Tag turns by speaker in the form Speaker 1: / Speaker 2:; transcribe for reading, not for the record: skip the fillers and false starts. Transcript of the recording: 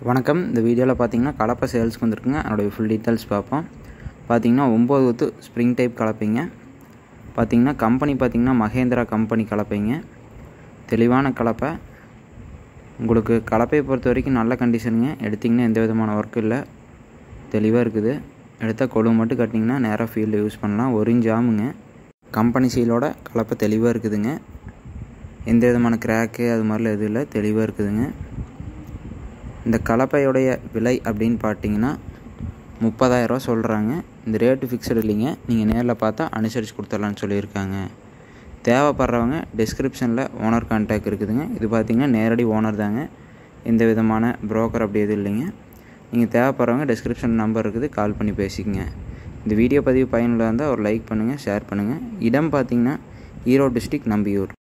Speaker 1: வணக்கம். இந்த வீடியோவில் பார்த்தீங்கன்னா கலப்பை சேல்ஸ்க்கு வந்துருக்குங்க. அதோடைய ஃபுல் டீட்டெயில்ஸ் பார்ப்போம். பார்த்தீங்கன்னா 9 ஒத்து ஸ்ப்ரிங் டைப் கலப்பைங்க. பார்த்தீங்கன்னா கம்பெனி பார்த்தீங்கன்னா மகேந்திரா கம்பெனி கலப்பைங்க. தெளிவான கலப்பை. உங்களுக்கு கலப்பையை பொறுத்த வரைக்கும் நல்ல கண்டிஷனுங்க. எடுத்திங்கன்னா எந்த விதமான ஒர்க்கும் இல்லை, தெளிவாக இருக்குது. எடுத்தால் கொழுவு மட்டும் கட்டிங்கன்னா நேராக ஃபீல்டில் யூஸ் பண்ணலாம். 1 இன்ச் ஆமுங்க. கம்பெனி சீலோட கலப்பை தெளிவாக இருக்குதுங்க. எந்த விதமான கிராக்கு அது மாதிரிலாம் எதுவும் இல்லை, தெளிவாக இருக்குதுங்க. இந்த கலப்பையுடைய விலை அப்படின்னு பார்த்தீங்கன்னா 30,000 சொல்கிறாங்க. இந்த ரேட்டு ஃபிக்ஸடு இல்லைங்க. நீங்கள் நேரில் பார்த்தா அனுசரித்து கொடுத்துடலான்னு சொல்லியிருக்காங்க. தேவைப்படுறவங்க டிஸ்கிரிப்ஷனில் ஓனர் கான்டாக்ட் இருக்குதுங்க. இது பார்த்திங்கன்னா நேரடி ஓனர் தாங்க, எந்த விதமான புரோக்கர் அப்படி எதுவும் இல்லைங்க. நீங்கள் தேவைப்படுறவங்க டிஸ்கிரிப்ஷன் நம்பர் இருக்குது, கால் பண்ணி பேசிக்கங்க. இந்த வீடியோ பதிவு பயனுள்ளதாக இருந்தால் ஒரு லைக் பண்ணுங்கள், ஷேர் பண்ணுங்கள். இடம் பார்த்திங்கன்னா ஈரோடு டிஸ்ட்ரிக்ட், நம்பியூர்.